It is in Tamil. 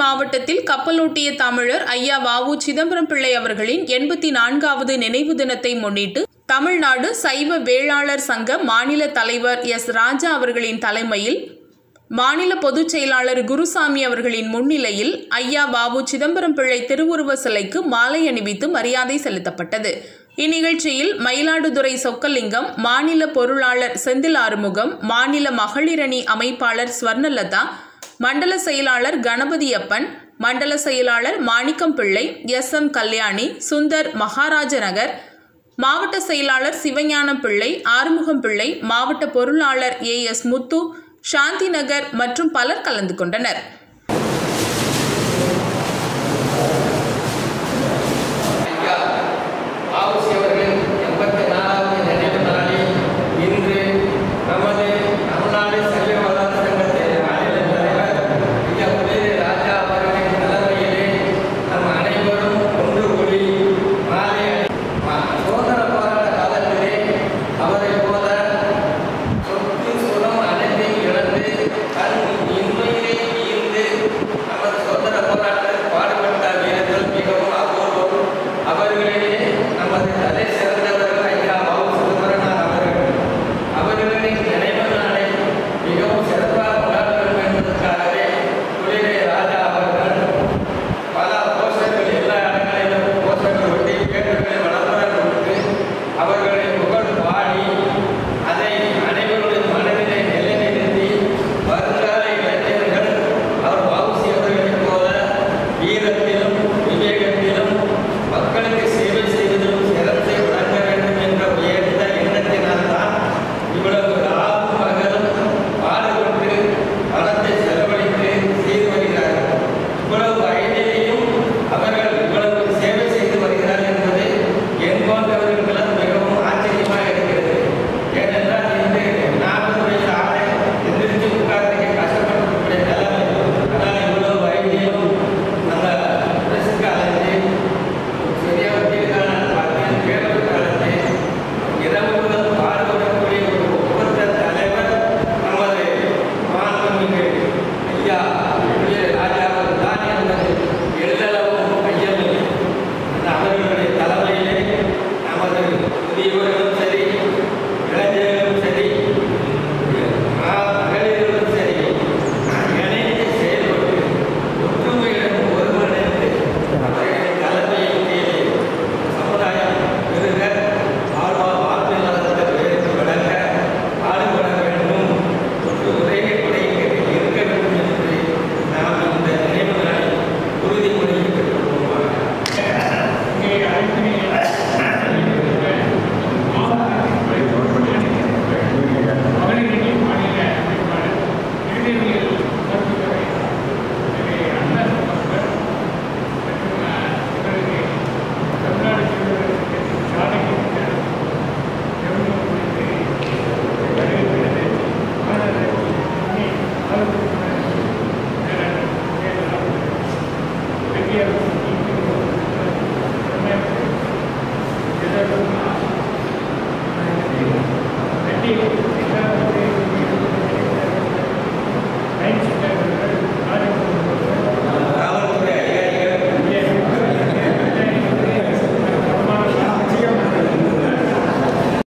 மாவட்டத்தில் கப்பலோட்டிய தமிழர் ஐயா வ.உ. சிதம்பரம் பிள்ளை அவர்களின் 84வது நினைவு தினத்தை முன்னிட்டு தமிழ்நாடு சைவ வேளாளர் சங்க மாநில தலைவர் எஸ். ராஜா அவர்களின் தலைமையில் மாநில பொதுச் செயலாளர் குருசாமி அவர்களின் முன்னிலையில் ஐயா வ.உ. சிதம்பரம் பிள்ளை திருவுருவ சிலைக்கு மாலை அணிவித்து மரியாதை செலுத்தப்பட்டது. இந்நிகழ்ச்சியில் மயிலாடுதுறை சொக்கலிங்கம், மாநில பொருளாளர் செந்தில் ஆறுமுகம், மாநில மகளிரணி அமைப்பாளர் ஸ்வர்ணலதா, மண்டல செயலாளர் கணபதியப்பன், மண்டல செயலாளர் மாணிக்கம் பிள்ளை, எஸ்.எம். கல்யாணி, சுந்தர், மகாராஜநகர், மாவட்ட செயலாளர் சிவஞானம் பிள்ளை, ஆறுமுகம் பிள்ளை, மாவட்ட பொருளாளர் ஏ.எஸ். முத்து, சாந்தி நகர் மற்றும் பலர் கலந்து கொண்டனர்.